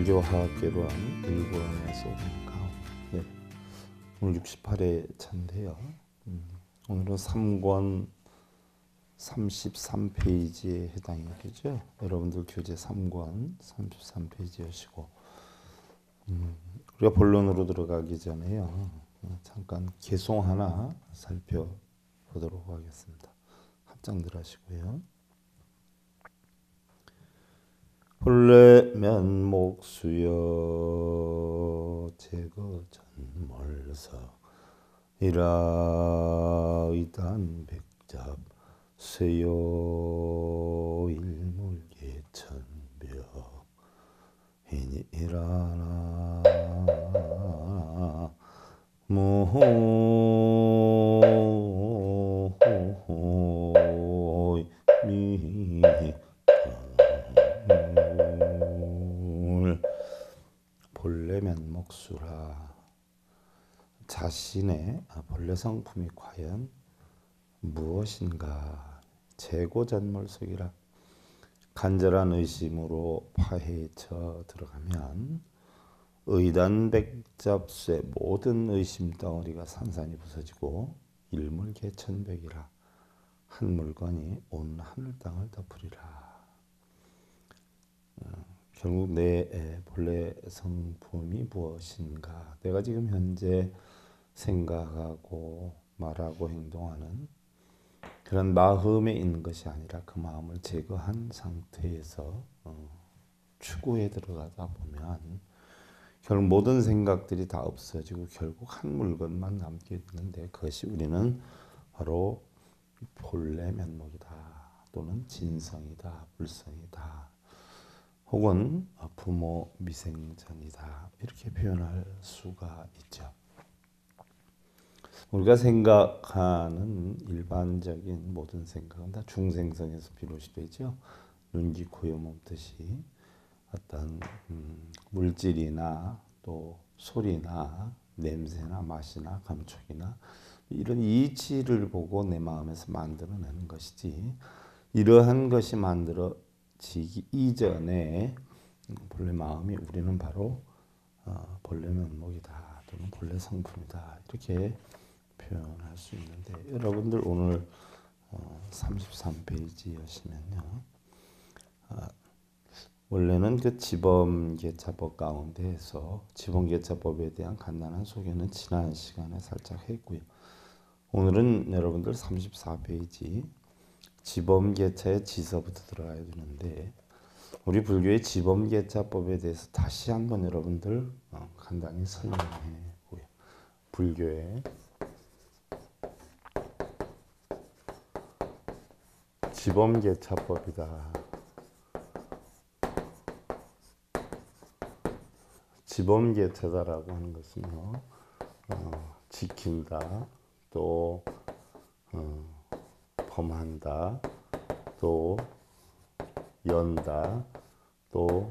불교화학계로 한 일본에서 온 가오. 네, 오늘 68회 차인데요. 오늘은 3권 33페이지에 해당이 되죠. 여러분들 교재 3권 33페이지여시고 우리가 본론으로 들어가기 전에요. 잠깐 개송 하나 살펴보도록 하겠습니다. 합장들 하시고요. 본래 면목수여 제거 전몰서 이라의단 백잡 세요 일물개천벽 이니라나 무호미 본래 면목수라. 자신의 본래 성품이 과연 무엇인가. 재고전몰속이라. 간절한 의심으로 파헤쳐 들어가면 의단백잡쇠 모든 의심 덩어리가 산산이 부서지고 일물개천백이라. 한 물건이 온 하늘 땅을 덮으리라. 결국 내 본래 성품이 무엇인가. 내가 지금 현재 생각하고 말하고 행동하는 그런 마음에 있는 것이 아니라 그 마음을 제거한 상태에서 추구에 들어가다 보면 결국 모든 생각들이 다 없어지고 결국 한 물건만 남게 되는데, 그것이 우리는 바로 본래 면목이다, 또는 진성이다, 불성이다, 혹은 부모 미생전이다, 이렇게 표현할 수가 있죠. 우리가 생각하는 일반적인 모든 생각은 다 중생성에서 비롯이 되죠. 눈, 귀, 코, 여, 몸 뜻이 어떤 물질이나 또 소리나 냄새나 맛이나 감촉이나 이런 이치를 보고 내 마음에서 만들어내는 것이지, 이러한 것이 만들어지기 이전에 본래 마음이 우리는 바로 본래 면목이다, 또는 본래 성품이다, 이렇게 표현할 수 있는데, 여러분들 오늘 33페이지여시면요. 원래는 그 지범개차법 가운데에서 지범개차법에 대한 간단한 소개는 지난 시간에 살짝 했고요. 오늘은 여러분들 34페이지 지범개차의 지서부터 들어가야 되는데, 우리 불교의 지범개차법에 대해서 다시 한번 여러분들 간단히 설명해 보고요. 불교의 지범개차법이다. 지범개차다라고 하는 것은요, 지킨다, 또 범한다, 또 연다, 또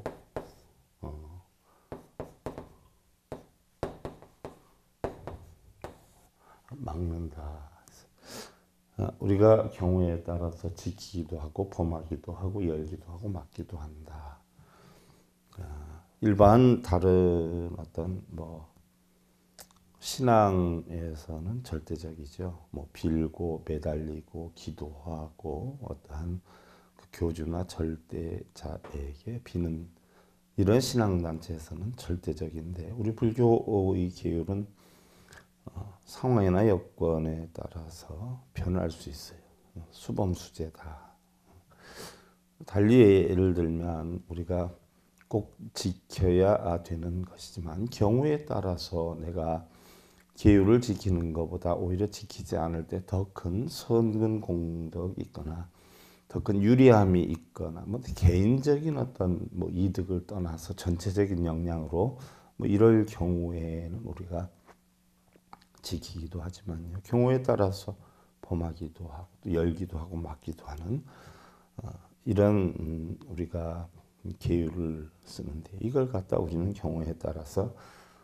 막는다. 우리가 경우에 따라서 지키기도 하고 범하기도 하고 열기도 하고 막기도 한다. 일반 다른 어떤 신앙에서는 절대적이죠. 빌고 매달리고 기도하고 어떠한 그 교주나 절대자에게 비는 이런 신앙단체에서는 절대적인데, 우리 불교의 계율은 상황이나 여건에 따라서 변할 수 있어요. 수범수재다. 달리 예를 들면 우리가 꼭 지켜야 되는 것이지만, 경우에 따라서 내가 계율을 지키는 것보다 오히려 지키지 않을 때 더 큰 선근 공덕이 있거나 더 큰 유리함이 있거나 개인적인 어떤 이득을 떠나서 전체적인 역량으로 이럴 경우에는 우리가 지키기도 하지만요, 경우에 따라서 범하기도 하고 또 열기도 하고 막기도 하는 이런 우리가 계율을 쓰는데, 이걸 갖다 우리는 경우에 따라서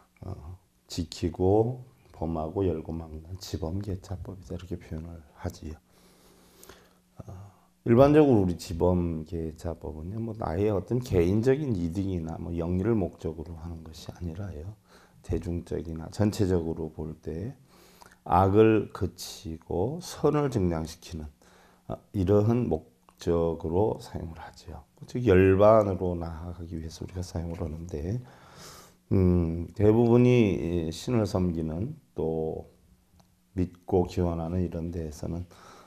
지키고 범하고 열고 막는 지범개차법이다, 이렇게 표현을 하지요. 일반적으로 우리 지범계자법은요, 뭐 나의 어떤 개인적인 이득이나 뭐 영리를 목적으로 하는 것이 아니라요, 대중적이나 전체적으로 볼 때 악을 그치고 선을 증량시키는 이러한 목적으로 사용을 하죠. 즉 열반으로 나아가기 위해서 우리가 사용을 하는데, 대부분이 신을 섬기는 또 믿고 기원하는 이런 데에서는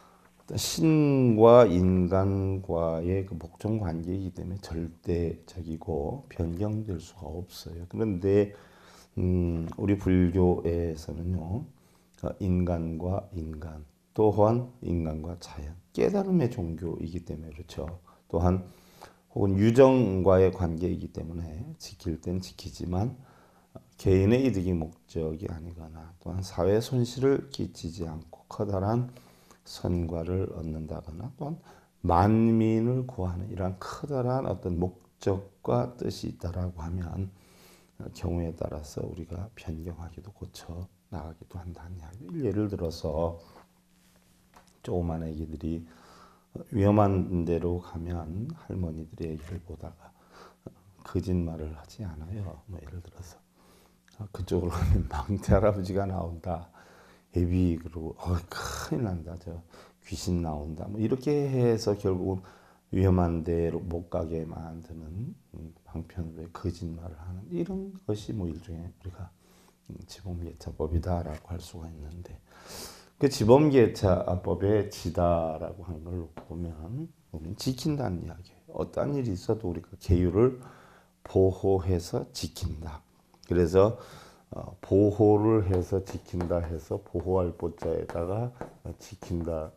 신과 인간과의 그 복종 관계이기 때문에 절대적이고 변경될 수가 없어요. 그런데 우리 불교에서는요, 인간과 인간, 또한 인간과 자연, 깨달음의 종교이기 때문에 그렇죠. 또한 혹은 유정과의 관계이기 때문에 지킬 땐 지키지만 개인의 이득이 목적이 아니거나 또한 사회 손실을 끼치지 않고 커다란 선과를 얻는다거나 또한 만민을 구하는 이러한 커다란 어떤 목적과 뜻이 있다라고 하면 경우에 따라서 우리가 변경하기도 고쳐 나가기도 한다는 이야기. 예를 들어서 조그만 애기들이 위험한 데로 가면 할머니들의 얘기를 보다가 거짓말을 하지 않아요. 뭐 예를 들어서 그쪽으로 가면 망태 할아버지가 나온다. 애비 그러고 큰일 난다. 저 귀신 나온다. 뭐 이렇게 해서 결국은 위험한 데로 못 가게 만드는 방편으로의 거짓말을 하는 이런 것이 뭐 일종의 우리가 지범계차법이다라고 할 수가 있는데, 그 지범계차법의 지다라고 하는 걸 보면 우리는 지킨다는 이야기예요. 어떠한 일이 있어도 우리가 계율을 보호해서 지킨다. 그래서 보호를 해서 지킨다 해서 보호할 보자에다가 지킨다,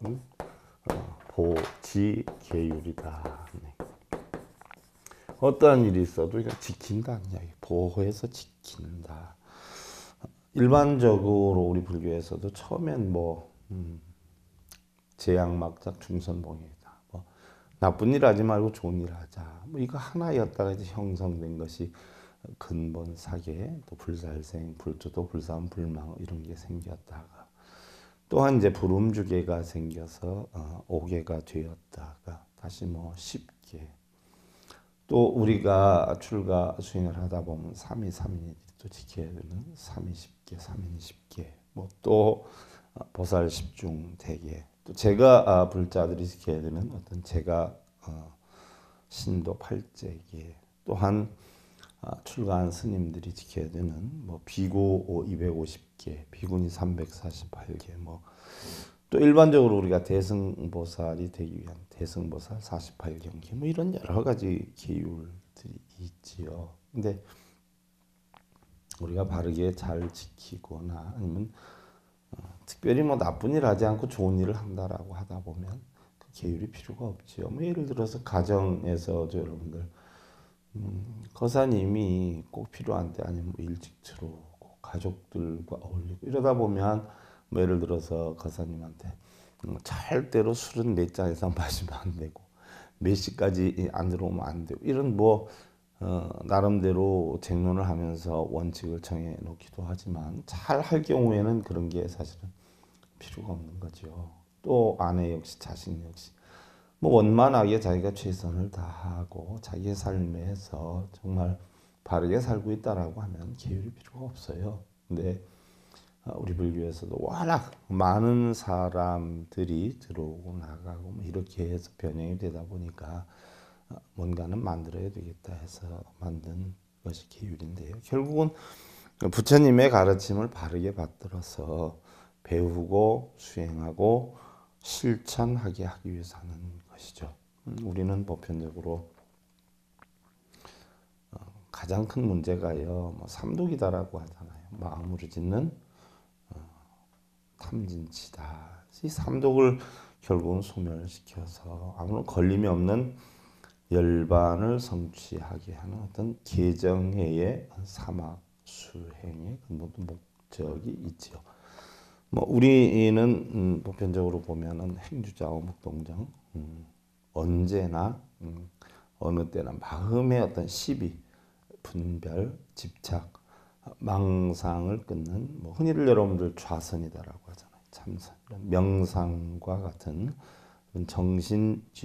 보지계율이다. 네. 어떠한 일이 있어도 이거 지킨다는 이야기, 보호해서 지킨다. 일반적으로 우리 불교에서도 처음엔 뭐 재앙막작 중선봉이다. 뭐 나쁜 일 하지 말고 좋은 일 하자. 뭐 이거 하나였다가 이제 형성된 것이 근본 사계, 또 불살생, 불조도, 불사음, 불망 이런 게 생겼다가 또한 이제 불음주계가 생겨서 5계가 되었다가 다시 뭐 10계, 또 우리가 출가 수행을 하다 보면 3위, 3인이 또 지켜야 되는 3위 10계, 3인 10계, 뭐 또 보살 10중 대계, 또 제가 불자들이 지켜야 되는 어떤 제가 신도 8제계, 또한 출가한 스님들이 지켜야 되는 뭐 비구 250개, 비구니 348개, 뭐 또 일반적으로 우리가 대승보살이 되기 위한 대승보살 48경기, 뭐 이런 여러 가지 계율들이 있지요. 근데 우리가 바르게 잘 지키거나 아니면 특별히 뭐 나쁜 일 하지 않고 좋은 일을 한다라고 하다 보면 그 계율이 필요가 없지요. 뭐 예를 들어서 가정에서 여러분들 거사님이 꼭 필요한 때 아니면 뭐 일찍 들어오고 가족들과 어울리고 이러다 보면 뭐 예를 들어서 거사님한테 절대로 술은 몇 잔 이상 마시면 안 되고 몇 시까지 안 들어오면 안 되고 이런 뭐 나름대로 쟁론을 하면서 원칙을 정해 놓기도 하지만 잘 할 경우에는 그런 게 사실은 필요가 없는 거죠. 또 아내 역시 자식 역시 뭐 원만하게 자기가 최선을 다하고 자기의 삶에서 정말 바르게 살고 있다라고 하면 계율이 필요가 없어요. 근데 우리 불교에서도 워낙 많은 사람들이 들어오고 나가고 뭐 이렇게 해서 변형이 되다 보니까 뭔가는 만들어야 되겠다 해서 만든 것이 계율인데요. 결국은 부처님의 가르침을 바르게 받들어서 배우고 수행하고 실천하게 하기 위해서 하는 것이죠. 우리는 보편적으로 가장 큰 문제가요, 뭐 삼독이다라고 하잖아요. 마음으로 짓는 탐진치다. 이 삼독을 결국은 소멸시켜서 아무런 걸림이 없는 열반을 성취하게 하는 어떤 개정회의 사막 수행의 근본도 목적이 있지요. 뭐 우리는 보편적으로 보면은 행주자와 묵동정 언제나 어느 때나 마음의 어떤 시비, 분별, 집착, 망상을 끊는 뭐 흔히들 여러분들 좌선이다라고 하잖아요. 참선, 명상과 같은 정신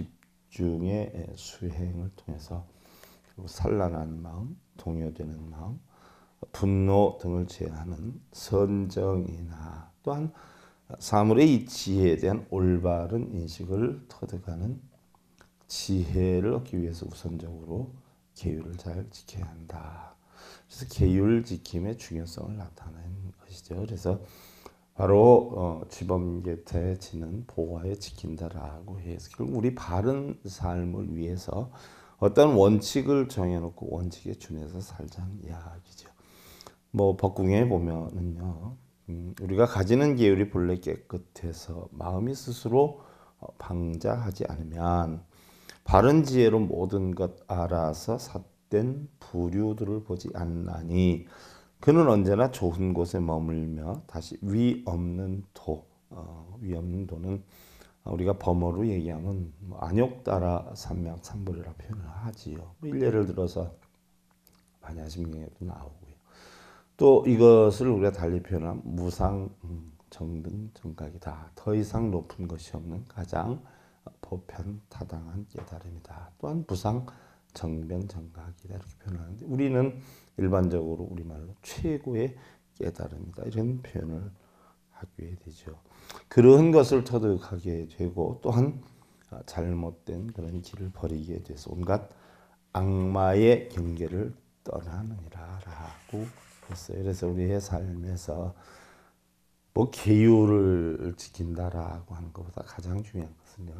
집중의 수행을 통해서 산란한 마음, 동요되는 마음, 분노 등을 제어하는 선정이나 또한 사물의 이치에 대한 올바른 인식을 터득하는 지혜를 얻기 위해서 우선적으로 계율을 잘 지켜야 한다. 그래서 계율 지킴의 중요성을 나타낸 것이죠. 그래서 바로 지범계태 지는 보호하여 지킨다라고 해서 결국 우리 바른 삶을 위해서 어떤 원칙을 정해놓고 원칙에 준해서 살자는 이야기죠. 뭐 법궁에 보면은요, 우리가 가지는 계율이 본래 깨끗해서 마음이 스스로 방자하지 않으면 바른 지혜로 모든 것 알아서 삿된 부류들을 보지 않나니 그는 언제나 좋은 곳에 머물며 다시 위 없는 위 없는 도는 우리가 범어로 얘기하면 안욕 따라 삼약 삼불이라 표현을 하지요. 뭐 일례를 들어서 반야심경에도 나오고요. 또 이것을 우리가 달리 표현하면 무상 정등 정각이다. 더 이상 높은 것이 없는 가장 보편 타당한 깨달음이다. 또한 부상 정변 정각이다 이렇게 표현하는데 우리는 일반적으로 우리말로 최고의 깨달음이다 이런 표현을 하게 되죠. 그런 것을 터득하게 되고 또한 잘못된 그런 길을 버리게 돼서 온갖 악마의 경계를 떠나느니라라고 했어요. 그래서 우리의 삶에서 뭐 계율을 지킨다라고 하는 것보다 가장 중요한 것은요.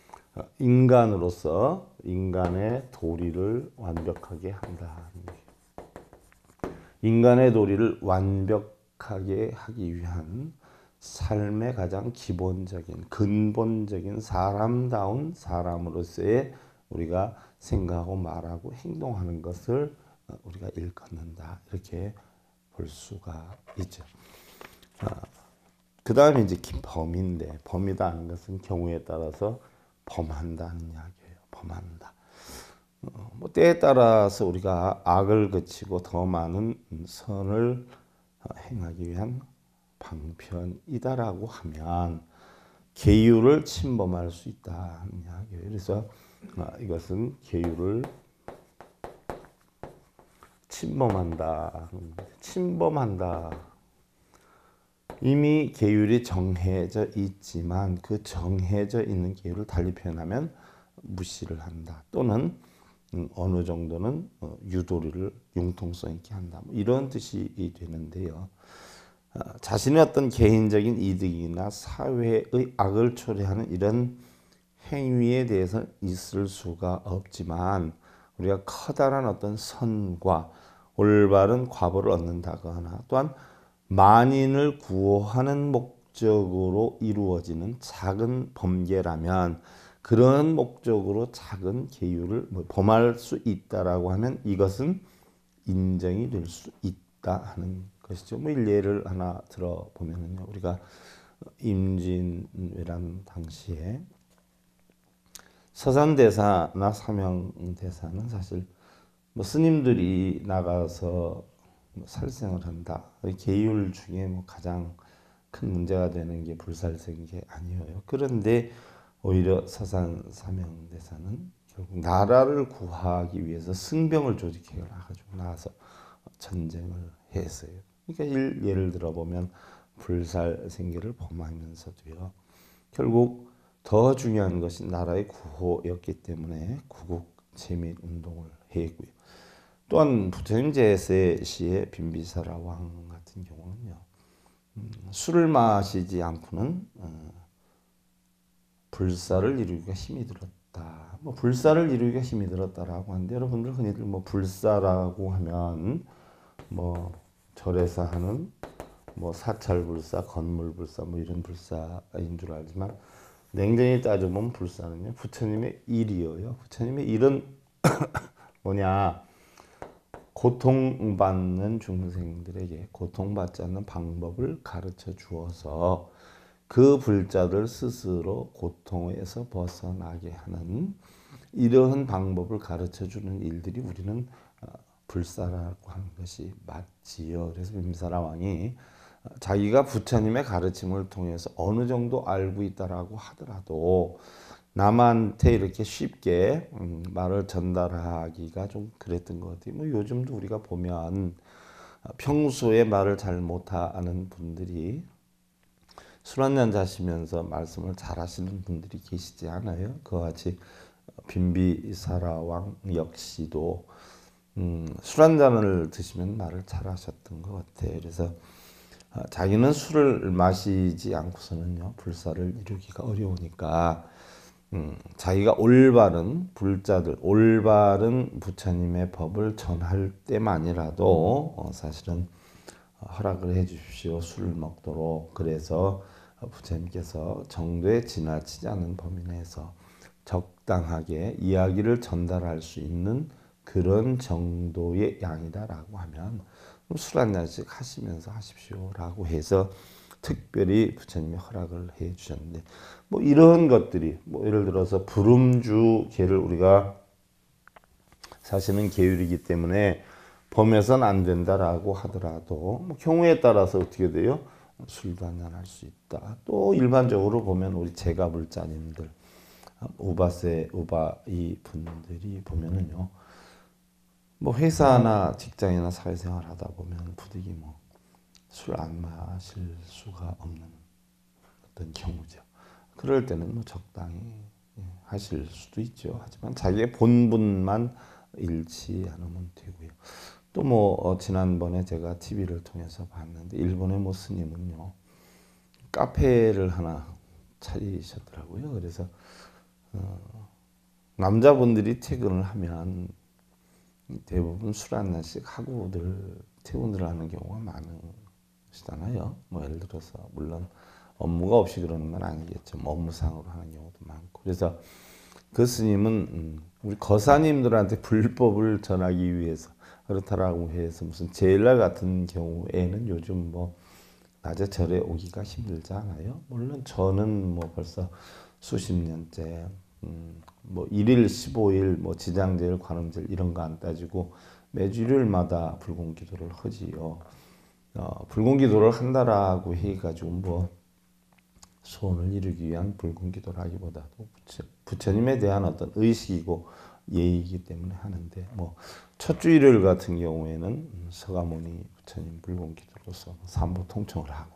인간으로서 인간의 도리를 완벽하게 한다. 인간의 도리를 완벽하게 하기 위한 삶의 가장 기본적인 근본적인 사람다운 사람으로서의 우리가 생각하고 말하고 행동하는 것을 우리가 일컫는다. 이렇게 볼 수가 있죠. 그 다음에 이제 범인데 범이다는 것은 경우에 따라서 범한다는 이야기예요. 범한다. 뭐 때에 따라서 우리가 악을 그치고 더 많은 선을 행하기 위한 방편이다라고 하면 계율을 침범할 수 있다는 이야기예요. 그래서 이것은 계율을 침범한다. 침범한다. 이미 계율이 정해져 있지만 그 정해져 있는 계율을 달리 표현하면 무시를 한다. 또는 어느 정도는 유도리를 융통성 있게 한다. 뭐 이런 뜻이 되는데요. 자신의 어떤 개인적인 이득이나 사회의 악을 초래하는 이런 행위에 대해서 있을 수가 없지만 우리가 커다란 어떤 선과 올바른 과보를 얻는다거나 또한 만인을 구호하는 목적으로 이루어지는 작은 범죄라면 그런 목적으로 작은 계율을 범할 수 있다라고 하면 이것은 인정이 될 수 있다 하는 것이죠. 뭐 예를 하나 들어보면요, 우리가 임진왜란 당시에 서산대사나 사명대사는 사실 뭐 스님들이 나가서 살생을 한다. 계율 중에 뭐 가장 큰 문제가 되는 게 불살생이 아니에요. 그런데 오히려 서산 사명대사는 결국 나라를 구하기 위해서 승병을 조직해 가지고 나와서 전쟁을 했어요. 그러니까 예를 들어보면 불살생계를 범하면서도요. 결국 더 중요한 것이 나라의 구호였기 때문에 구국 제민 운동을 했고요. 또한 부처님 제세 시의 빈비사라 왕 같은 경우는요. 술을 마시지 않고는 불사를 이루기가 힘이 들었다. 뭐 불사를 이루기가 힘이 들었다라고 하는데 여러분들 흔히들 뭐 불사라고 하면 뭐 절에서 하는 뭐 사찰불사, 건물불사 뭐 이런 불사인 줄 알지만 냉정히 따져보면 불사는요 부처님의 일이에요. 부처님의 일은 뭐냐? 고통받는 중생들에게 고통받지 않는 방법을 가르쳐 주어서 그 불자들 스스로 고통에서 벗어나게 하는 이러한 방법을 가르쳐 주는 일들이 우리는 불사라고 하는 것이 맞지요. 그래서 빈비사라 왕이 자기가 부처님의 가르침을 통해서 어느 정도 알고 있다라고 하더라도 남한테 이렇게 쉽게 말을 전달하기가 좀 그랬던 것 같아요. 뭐 요즘도 우리가 보면 평소에 말을 잘 못하는 분들이 술 한잔 자시면서 말씀을 잘 하시는 분들이 계시지 않아요? 그와 같이 빈비사라 왕 역시도 술 한잔을 드시면 말을 잘 하셨던 것 같아요. 그래서 자기는 술을 마시지 않고서는요 불사를 이루기가 어려우니까 자기가 올바른 불자들, 올바른 부처님의 법을 전할 때만이라도 사실은 허락을 해 주십시오. 술을 먹도록. 그래서 부처님께서 정도에 지나치지 않은 범위 내에서 적당하게 이야기를 전달할 수 있는 그런 정도의 양이다라고 하면 술 한 잔씩 하시면서 하십시오라고 해서 특별히 부처님이 허락을 해 주셨는데 뭐 이런 것들이 뭐 예를 들어서 불음주 계를 우리가 사실은 계율이기 때문에 범해서는 안 된다라고 하더라도 뭐 경우에 따라서 어떻게 돼요? 술도 한잔 할 수 있다. 또 일반적으로 보면 우리 제가불자님들 우바세 우바이 분들이 보면은요. 뭐 회사나 직장이나 사회생활 하다 보면 부득이 뭐 술 안 마실 수가 없는 어떤 경우죠. 그럴 때는 뭐 적당히 하실 수도 있죠. 하지만 자기의 본분만 잃지 않으면 되고요. 또 뭐 지난번에 제가 TV를 통해서 봤는데 일본의 뭐 스님은요 카페를 하나 차리셨더라고요. 그래서 남자분들이 퇴근을 하면 대부분 술 한 잔씩 하고들 퇴근을 하는 경우가 많으시잖아요. 뭐 예를 들어서 물론 업무가 없이 그러는 건 아니겠죠. 뭐 업무상으로 하는 경우도 많고. 그래서 그 스님은 우리 거사님들한테 불법을 전하기 위해서 그렇다라고 해서 무슨 제일날 같은 경우에는 요즘 뭐 낮에 절에 오기가 힘들잖아요. 물론 저는 뭐 벌써 수십 년째 뭐 일일 15일 뭐 지장제일 관음제일 이런 거 안 따지고 매주 일요일마다 불공기도를 하지요. 불공기도를 한다라고 해가지고 뭐 소원을 이루기 위한 불공기도라기보다도 부처님에 대한 어떤 의식이고 예의이기 때문에 하는데 뭐 첫 주 일요일 같은 경우에는 서가모니 부처님 불공기도로서 삼보 통청을 하고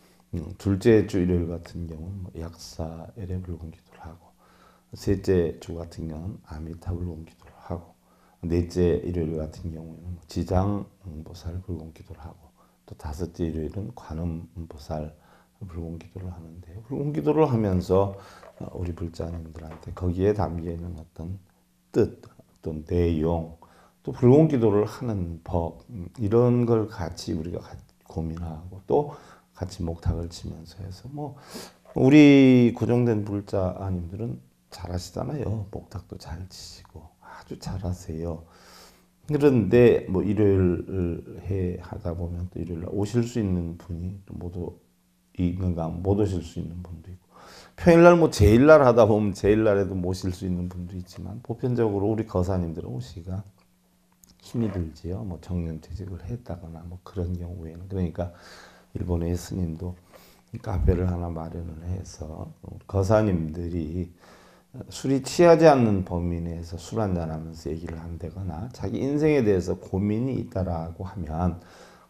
둘째 주 일요일 같은 경우는 뭐 약사엘의 불공기도를 하고 셋째 주 같은 경우는 아미타 불공기도를 하고 넷째 일요일 같은 경우에는 뭐 지장보살 불공기도를 하고 또 다섯째 일요일은 관음보살 불공기도를 하는데 불공기도를 하면서 우리 불자님들한테 거기에 담겨 있는 어떤 뜻, 어떤 내용, 또 불공기도를 하는 법 이런 걸 같이 우리가 고민하고 또 같이 목탁을 치면서 해서 뭐 우리 고정된 불자님들은 잘하시잖아요. 목탁도 잘 치시고 아주 잘하세요. 그런데 뭐 일요일 해 하다 보면 또 일요일 오실 수 있는 분이 모두 있는가 못 오실 수 있는 분도 있고 평일날 뭐 제일날 하다 보면 제일날에도 모실 수 있는 분도 있지만 보편적으로 우리 거사님들은 오시기가 힘이 들지요. 뭐 정년퇴직을 했다거나 뭐 그런 경우에는 그러니까 일본의 스님도 카페를 하나 마련을 해서 거사님들이 술이 취하지 않는 범위 내에서 술 한잔 하면서 얘기를 한다거나 자기 인생에 대해서 고민이 있다라고 하면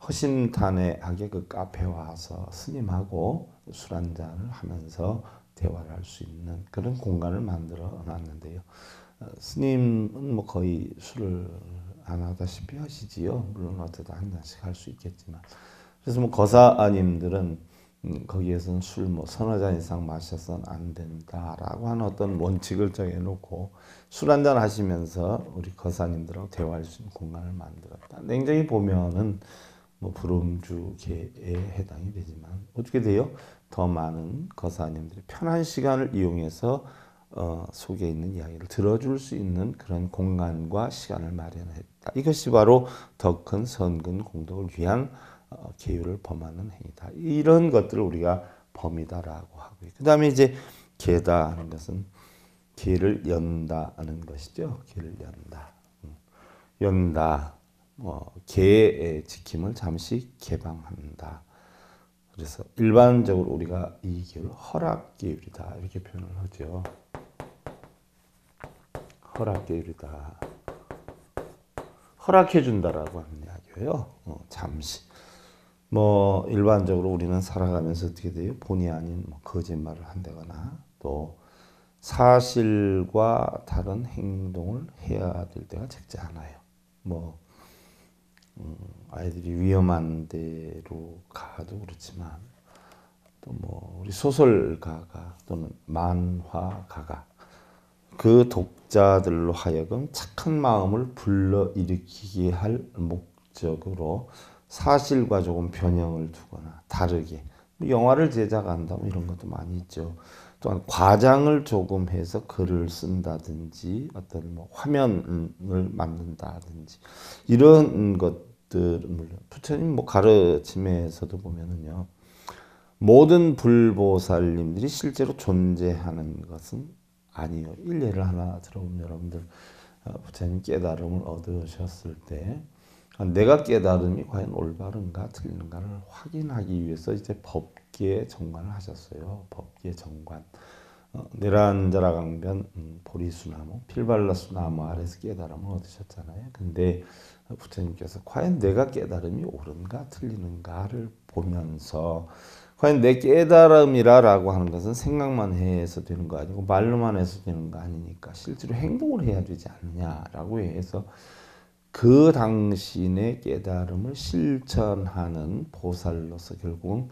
허심탄회하게 그 카페에 와서 스님하고 술 한잔을 하면서 대화를 할 수 있는 그런 공간을 만들어 놨는데요. 스님은 뭐 거의 술을 안 하다시피 하시지요. 물론 어쩌다 한 잔씩 할 수 있겠지만. 그래서 뭐 거사님들은 거기에서는 술 뭐 서너 잔 이상 마셔서는 안 된다라고 하는 어떤 원칙을 정해놓고 술 한잔 하시면서 우리 거사님들하고 대화할 수 있는 공간을 만들었다. 냉정히 보면은 뭐 불음주계에 해당이 되지만 어떻게 돼요? 더 많은 거사님들이 편한 시간을 이용해서 속에 있는 이야기를 들어줄 수 있는 그런 공간과 시간을 마련했다. 이것이 바로 더 큰 선근 공덕을 위한 계율을 범하는 행위다. 이런 것들을 우리가 범이다라고 하고요. 그 다음에 이제 계다 하는 것은 계를 연다는 것이죠. 계를 연다. 연다. 계의 지킴을 잠시 개방한다. 그래서 일반적으로 우리가 이 계율을 허락 계율이다 이렇게 표현을 하죠. 허락계율이다. 허락해 준다라고 하는 이야기예요. 잠시. 뭐 일반적으로 우리는 살아가면서 어떻게 돼요? 본의 아닌 뭐 거짓말을 한다거나 또 사실과 다른 행동을 해야 될 때가 적지 않아요. 뭐 아이들이 위험한 데로 가도 그렇지만 또 뭐 우리 소설가가 또는 만화가가 그 독자들로 하여금 착한 마음을 불러일으키게 할 목적으로 사실과 조금 변형을 두거나 다르게 영화를 제작한다 뭐 이런 것도 많이 있죠. 또한 과장을 조금 해서 글을 쓴다든지 어떤 뭐 화면을 만든다든지 이런 것들 물론 부처님 뭐 가르침에서도 보면은요 모든 불보살님들이 실제로 존재하는 것은 아니요. 일례를 하나 들어보면 여러분들 부처님 깨달음을 얻으셨을 때 내가 깨달음이 과연 올바른가 틀린가를 확인하기 위해서 이제 법계 정관을 하셨어요. 법계 정관. 내란자라 강변 보리수나무 필발라수나무 아래서 깨달음을 얻으셨잖아요. 근데 부처님께서 과연 내가 깨달음이 옳은가 틀리는가를 보면서 과연 내 깨달음이라고 하는 것은 생각만 해서 되는 거 아니고 말로만 해서 되는 거 아니니까 실제로 행동을 해야 되지 않느냐라고 해서 그 당신의 깨달음을 실천하는 보살로서 결국은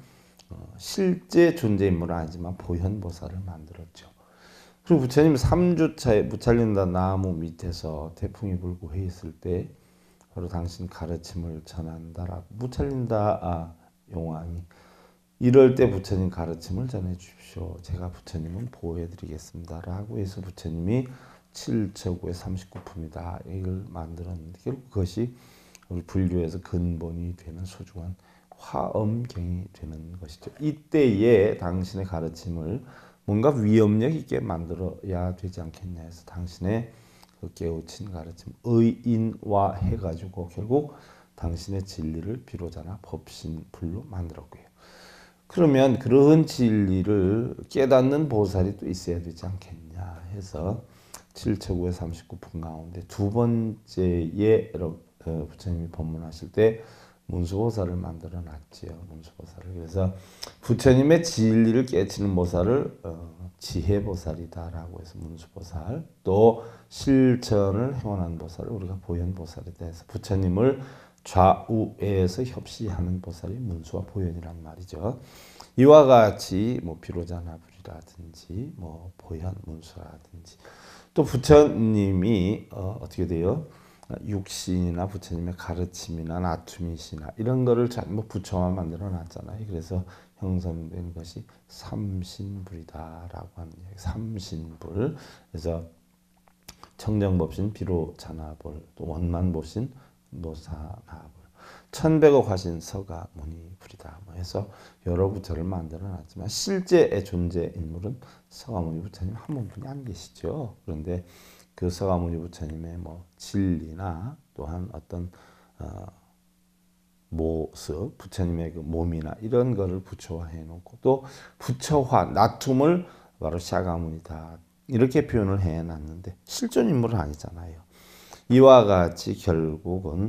실제 존재 인물은 아니지만 보현 보살을 만들었죠. 그리고 부처님 3주차에 무찰린다 나무 밑에서 태풍이 불고 해 있을 때 바로 당신 가르침을 전한다라고 무찰린다 용왕이 이럴 때 부처님 가르침을 전해 주십시오. 제가 부처님은 보호해 드리겠습니다. 라고 해서 부처님이 7처구의 39품이다. 이걸 만들었는데 결국 그것이 우리 불교에서 근본이 되는 소중한 화엄경이 되는 것이죠. 이때에 당신의 가르침을 뭔가 위협력 있게 만들어야 되지 않겠냐 해서 당신의 그 깨우친 가르침 의인화 해가지고 결국 당신의 진리를 비로자나 법신불로 만들었고요. 그러면 그런 진리를 깨닫는 보살이 또 있어야 되지 않겠냐 해서 7처구의 39품 가운데 두 번째에 부처님이 법문하실 때 문수보살을 만들어 놨지요. 문수보살을. 그래서 부처님의 진리를 깨치는 보살을 지혜보살이다라고 해서 문수보살, 또 실천을 행원하는 보살을 우리가 보현보살이다 해서 부처님을 좌우에서 협시하는 보살이 문수와 보현이란 말이죠. 이와 같이 뭐 비로자나불이라든지 뭐 보현 문수라든지 또 부처님이 어떻게 돼요? 육신이나 부처님의 가르침이나 나투미시나 이런 거를 전부 부처만 만들어 놨잖아요. 그래서 형성된 것이 삼신불이다라고 하는 얘기. 삼신불. 그래서 청정법신 비로자나불, 또 원만보신 노사나불, 천백억 화신 서가모니불이다. 뭐 해서 여러 부처를 만들어 놨지만 실제의 존재 인물은 서가모니 부처님 한 분뿐이 안 계시죠. 그런데 그 서가모니 부처님의 뭐 진리나 또한 어떤 모습, 부처님의 그 몸이나 이런 거를 부처화해 놓고 또 부처화, 나툼을 바로 샤가모니다 이렇게 표현을 해 놨는데 실존 인물은 아니잖아요. 이와 같이 결국은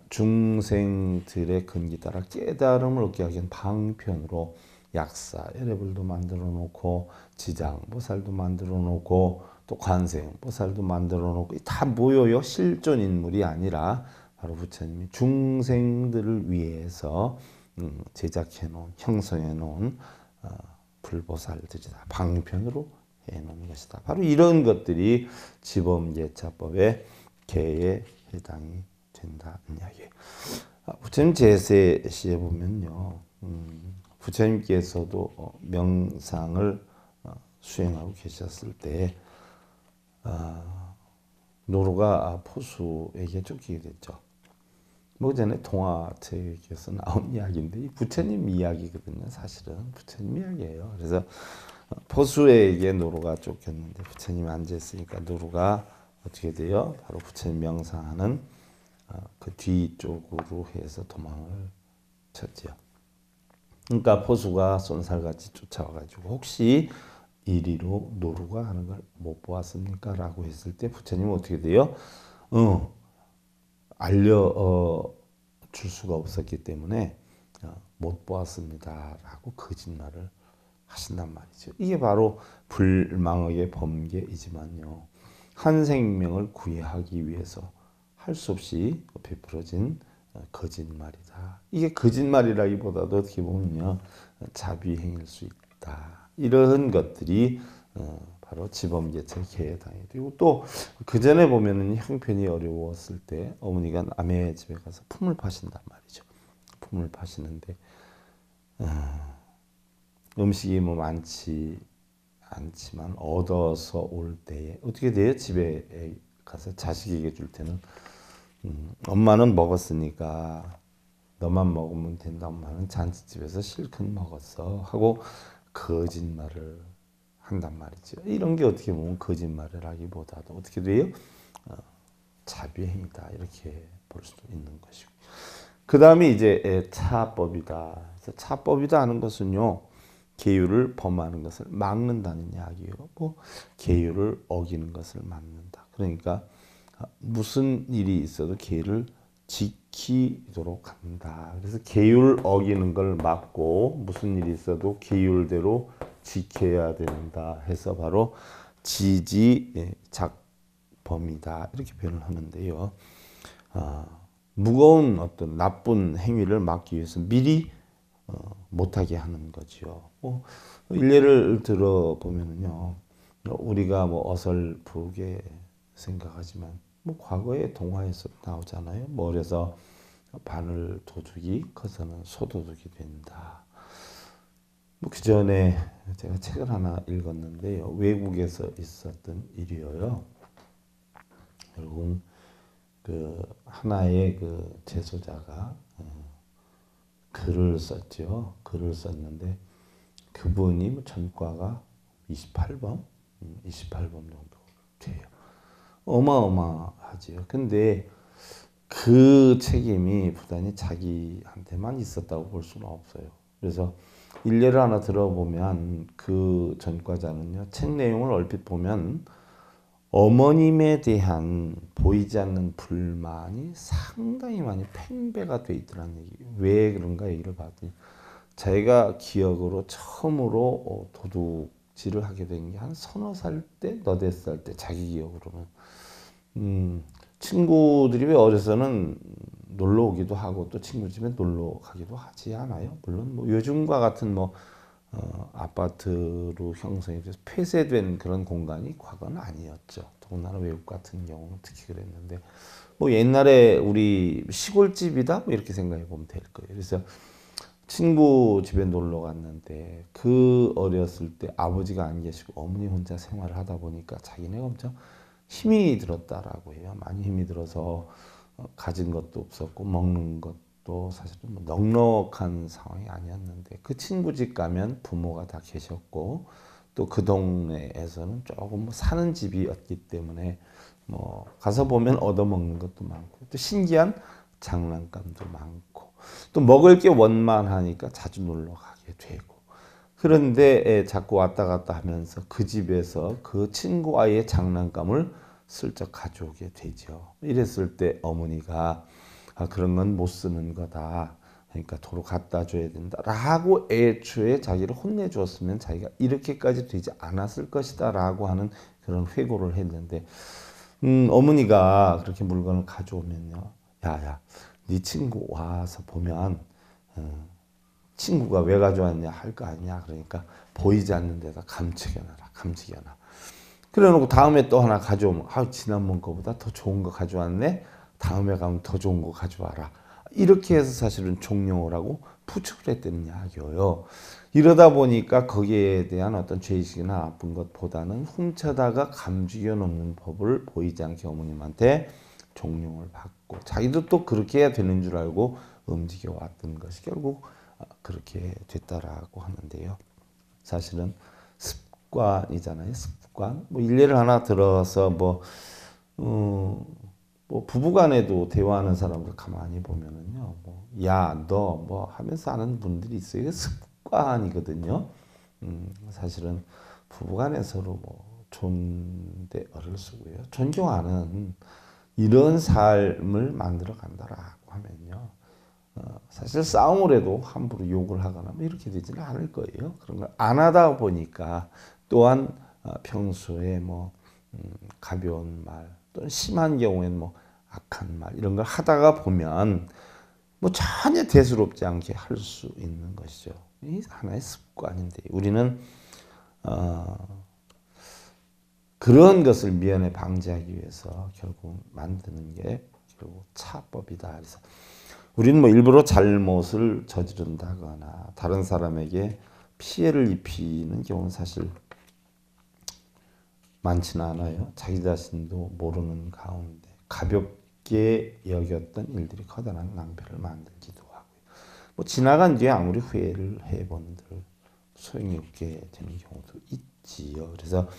중생들의 근기 따라 깨달음을 얻게 하기 위한 방편으로 약사, 에레불도 만들어 놓고 지장보살도 만들어 놓고 또 관세음보살도 만들어 놓고 다 모여요. 실존 인물이 아니라 바로 부처님이 중생들을 위해서 제작해 놓은 형성해 놓은 불보살들이다. 방편으로 해 놓은 것이다. 바로 이런 것들이 지범예차법의 개에 해당이 된다는 이야기예요. 부처님 제세시에 보면요, 부처님께서도 명상을 수행하고 계셨을 때 노루가 포수에게 쫓기게 됐죠. 뭐 전에 동화책에서 나온 이야기인데 이 부처님 이야기거든요. 사실은 부처님 이야기예요. 그래서 포수에게 노루가 쫓겼는데 부처님이 앉아 있으니까 노루가 어떻게 돼요? 바로 부처님 명상하는 그 뒤쪽으로 해서 도망을 쳤죠. 그러니까 포수가 쏜살같이 쫓아와가지고 혹시 이리로 노루가 하는 걸 못 보았습니까? 라고 했을 때 부처님은 어떻게 돼요? 알려 줄 수가 없었기 때문에 못 보았습니다. 라고 거짓말을 하신단 말이죠. 이게 바로 불망의 범계이지만요. 한 생명을 구해하기 위해서 할 수 없이 베풀어진 거짓말이다. 이게 거짓말이라기보다도 어떻게 보면요. 자비행일 수 있다. 이런 것들이 바로 지범계철 계해당이 되고 또 그 전에 보면은 형편이 어려웠을 때 어머니가 남의 집에 가서 품을 파신단 말이죠. 품을 파시는데 음식이 뭐 많지 않지만 얻어서 올 때에 어떻게 돼요? 집에 가서 자식에게 줄 때는 엄마는 먹었으니까 너만 먹으면 된다. 엄마는 잔치집에서 실컷 먹었어 하고 거짓말을 한단 말이죠. 이런 게 어떻게 보면 거짓말을 하기보다도 어떻게 돼요? 자비행위다 이렇게 볼 수도 있는 것이고. 그 다음에 이제 차법이다. 차법이다 하는 것은요. 계율을 범하는 것을 막는다는 이야기예요. 뭐 계율을 어기는 것을 막는다. 그러니까 무슨 일이 있어도 계율을 지키도록 한다. 그래서 계율 어기는 걸 막고 무슨 일이 있어도 계율대로 지켜야 된다 해서 바로 지지작범이다 이렇게 표현을 하는데요. 무거운 어떤 나쁜 행위를 막기 위해서 미리 못하게 하는 거죠. 뭐 일례를 들어보면요, 우리가 뭐 어설프게 생각하지만 뭐 과거에 동화에서 나오잖아요. 뭐 그래서 바늘 도둑이 커서는 소도둑이 된다. 뭐 그 전에 제가 책을 하나 읽었는데요. 외국에서 있었던 일이에요. 결국 그 하나의 그 재소자가 글을 썼죠. 글을 썼는데 그분이 뭐 전과가 28번, 28번 정도 돼요. 어마어마하지요. 근데 그 책임이 부단히 자기한테만 있었다고 볼 수는 없어요. 그래서 일례를 하나 들어보면 그 전과자는요. 책 내용을 얼핏 보면 어머님에 대한 보이지 않는 불만이 상당히 많이 팽배가 돼 있더라는 얘기예요. 왜 그런가 얘기를 봤더니 자기가 기억으로 처음으로 도둑질을 하게 된 게 한 서너 살 때, 너댓 살 때 자기 기억으로는 친구들이 왜 어려서는 놀러 오기도 하고 또 친구 집에 놀러 가기도 하지 않아요? 물론 뭐 요즘과 같은 뭐 아파트로 형성이 돼서 폐쇄된 그런 공간이 과거는 아니었죠. 더군다나 외국 같은 경우는 특히 그랬는데 뭐 옛날에 우리 시골집이다 뭐 이렇게 생각해 보면 될 거예요. 그래서 친구 집에 놀러 갔는데 그 어렸을 때 아버지가 안 계시고 어머니 혼자 생활을 하다 보니까 자기네가 엄청 힘이 들었다라고 해요. 많이 힘이 들어서 가진 것도 없었고 먹는 것도 사실은 뭐 넉넉한 상황이 아니었는데 그 친구 집 가면 부모가 다 계셨고 또 그 동네에서는 조금 뭐 사는 집이었기 때문에 뭐 가서 보면 얻어먹는 것도 많고 또 신기한 장난감도 많고 또 먹을 게 원만하니까 자주 놀러 가게 되고 그런데 자꾸 왔다 갔다 하면서 그 집에서 그 친구와의 장난감을 슬쩍 가져오게 되죠. 이랬을 때 어머니가 그런 건 못 쓰는 거다. 그러니까 도로 갖다 줘야 된다. 라고 애초에 자기를 혼내주었으면 자기가 이렇게까지 되지 않았을 것이다. 라고 하는 그런 회고를 했는데 어머니가 그렇게 물건을 가져오면요. 야야 네 친구 와서 보면 친구가 왜 가져왔냐 할 거 아니야. 그러니까 보이지 않는 데다 감추겨놔라. 감추겨놔. 그래 놓고 다음에 또 하나 가져오면 지난번 거보다 더 좋은 거 가져왔네. 다음에 가면 더 좋은 거 가져와라. 이렇게 해서 사실은 종용을 하고 부축을 했다는 이야기예요. 이러다 보니까 거기에 대한 어떤 죄의식이나 나쁜 것보다는 훔쳐다가 감추겨 놓는 법을 보이지 않게 어머님한테 종용을 받고 자기도 또 그렇게 해야 되는 줄 알고 움직여 왔던 것이 결국 그렇게 됐다라고 하는데요. 사실은 습관이잖아요. 습관. 뭐 일례를 하나 들어서 뭐 부부간에도 대화하는 사람들 가만히 보면은요. 야, 너 뭐 하면서 하는 분들이 있어요. 이게 습관이거든요. 사실은 부부간에 서로 뭐 존대어를 쓰고요. 존경하는 이런 삶을 만들어 간다라고 하면요. 사실 싸움을 해도 함부로 욕을 하거나 뭐 이렇게 되지는 않을 거예요. 그런 걸 안 하다 보니까 또한 평소에 뭐 가벼운 말 또는 심한 경우에는 뭐 악한 말 이런 걸 하다가 보면 뭐 전혀 대수롭지 않게 할 수 있는 것이죠. 이 하나의 습관인데 우리는 그런 것을 미연에 방지하기 위해서 결국 만드는 게 결국 차법이다. 그래서 우리는 뭐 일부러 잘못을 저지른다거나 다른 사람에게 피해를 입히는 경우는 사실 많지는 않아요. 자기 자신도 모르는 가운데 가볍게 여겼던 일들이 커다란 낭패를 만들기도 하고요. 뭐 지나간 뒤에 아무리 후회를 해본들 소용이 없게 되는 경우도 있지요. 그래서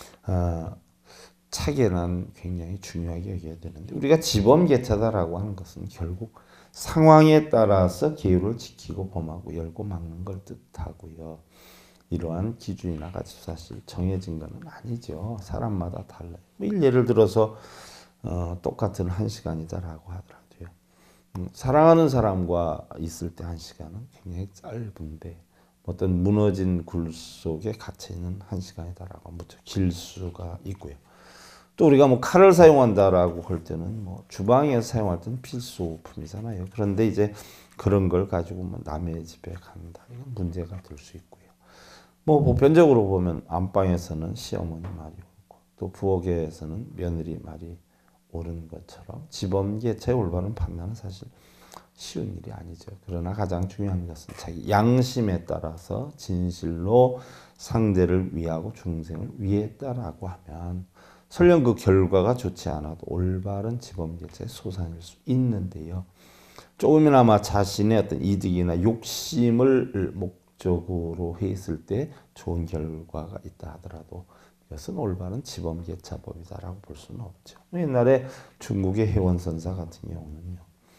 차계는 굉장히 중요하게 여겨야 되는데 우리가 지범개차다라고 하는 것은 결국 상황에 따라서 계율을 지키고 범하고 열고 막는 걸 뜻하고요. 이러한 기준이나 가치 사실 정해진 것은 아니죠. 사람마다 달라요. 예를 들어서 똑같은 1시간이다라고 하더라도요. 사랑하는 사람과 있을 때 1시간은 굉장히 짧은데 어떤 무너진 굴 속에 갇혀있는 1시간이다라고 무척 길 수가 있고요. 또 우리가 뭐 칼을 사용한다라고 할 때는 뭐 주방에서 사용할 때는 필수품이잖아요. 그런데 이제 그런 걸 가지고 뭐 남의 집에 간다. 이건 문제가 될 수 있고요. 뭐 보편적으로 보면 안방에서는 시어머니 말이 옳고 또 부엌에서는 며느리 말이 옳은 것처럼 지범계체 올바른 판단은 사실 쉬운 일이 아니죠. 그러나 가장 중요한 것은 자기 양심에 따라서 진실로 상대를 위하고 중생을 위했다라고 하면 설령 그 결과가 좋지 않아도 올바른 지범계체의 소산일 수 있는데요. 조금이나마 자신의 어떤 이득이나 욕심을 목적으로 했을 때 좋은 결과가 있다 하더라도 이것은 올바른 지범계차법이다라고 볼 수는 없죠. 옛날에 중국의 해원선사 같은 경우는요.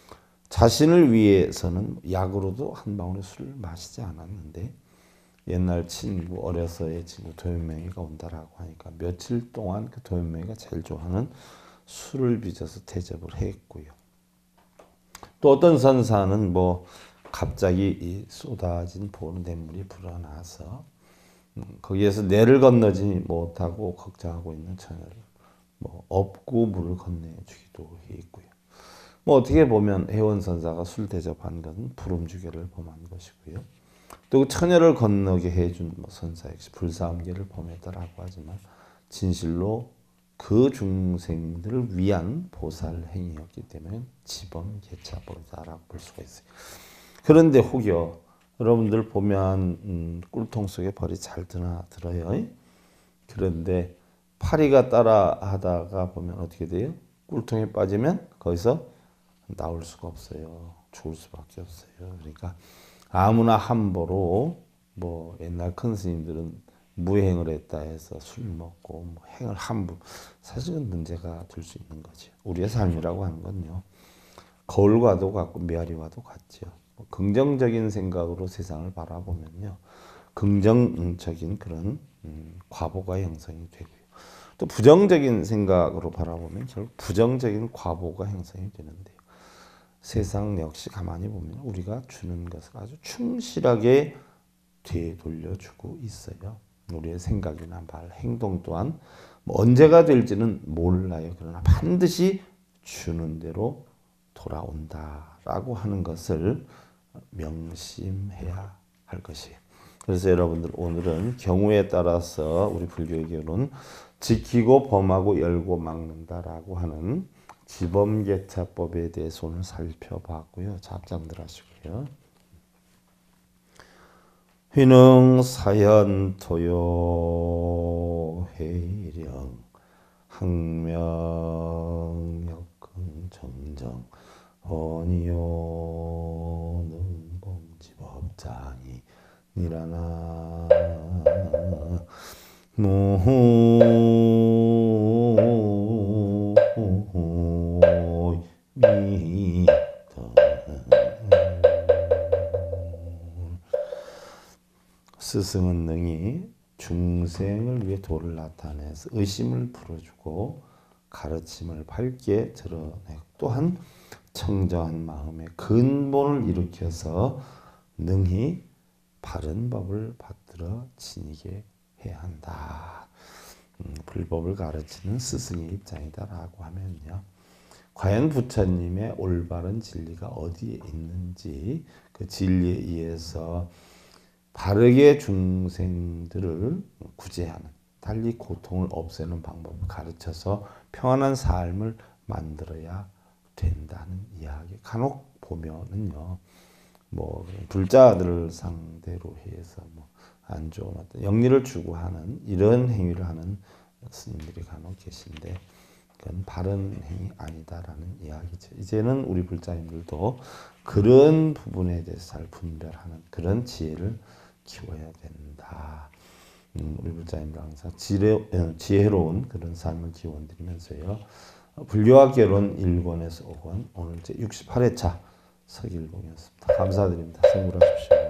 자신을 위해서는 약으로도 한 방울의 술을 마시지 않았는데 옛날 친구 어려서의 친구 도연명이가 온다라고 하니까 며칠 동안 그 도연명이가 제일 좋아하는 술을 빚어서 대접을 했고요. 또 어떤 선사는 뭐 갑자기 이 쏟아진 보는 냇물이 불어나서 거기에서 내를 건너지 못하고 걱정하고 있는 처녀를 뭐 업고 물을 건네주기도 했고요. 뭐 어떻게 보면 해원선사가 술 대접한 것은 부름주계를 범한 것이고요. 또 처녀를 건너게 해준 뭐 선사 역시 불사함계를 범했다라고 하지만 진실로 그 중생들을 위한 보살 행위였기 때문에 지범계차법이다라고 볼 수가 있어요. 그런데 혹여 여러분들 보면 꿀통 속에 벌이 잘 들어요. 그런데 파리가 따라 하다가 보면 어떻게 돼요? 꿀통에 빠지면 거기서 나올 수가 없어요. 죽을 수밖에 없어요. 그러니까 아무나 함부로 뭐 옛날 큰 스님들은 무행을 했다 해서 술 먹고 뭐 행을 함부로 사실은 문제가 될 수 있는 거죠. 우리의 삶이라고 하는 건요. 거울과도 같고 메아리와도 같죠. 긍정적인 생각으로 세상을 바라보면요. 긍정적인 그런 과보가 형성이 되고요. 또 부정적인 생각으로 바라보면 결국 부정적인 과보가 형성이 되는데요. 세상 역시 가만히 보면 우리가 주는 것을 아주 충실하게 되돌려주고 있어요. 우리의 생각이나 말, 행동 또한 뭐 언제가 될지는 몰라요. 그러나 반드시 주는 대로 돌아온다라고 하는 것을 명심해야 할 것이에요. 그래서 여러분들 오늘은 경우에 따라서 우리 불교의 교훈은 지키고 범하고 열고 막는다라고 하는 지범계차법에 대해서 오늘 살펴봤고요. 잡장들 하시고요. 휘능 사현 토요 해령 항명 역흥 정정 헌이요 능봉지법장이 니라나 스승은 능히 중생을 위해 도를 나타내서 의심을 풀어주고 가르침을 밝게 드러내고 또한 청정한 마음의 근본을 일으켜서 능히 바른 법을 받들어 지니게 해야 한다. 불법을 가르치는 스승의 입장이다라고 하면요. 과연 부처님의 올바른 진리가 어디에 있는지 그 진리에 의해서 바르게 중생들을 구제하는, 달리 고통을 없애는 방법을 가르쳐서 평안한 삶을 만들어야 된다는 이야기. 간혹 보면은요, 뭐 불자들을 상대로 해서 뭐 안 좋은 어떤 영리를 추구하는 이런 행위를 하는 스님들이 간혹 계신데 그건 바른 행위 아니다라는 이야기죠. 이제는 우리 불자님들도 그런 부분에 대해서 잘 분별하는 그런 지혜를 키워야 된다. 우리 불자님들 항상 지혜로운 그런 삶을 기원드리면서요. 불교와 결혼 1권에서 5권 오늘 제 68회차 서길봉이었습니다. 감사드립니다. 성불하십시오.